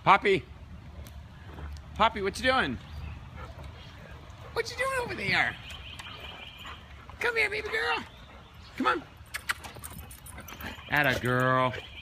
Poppy. Poppy, what you doing? What you doing over there? Come here, baby girl. Come on. Atta girl.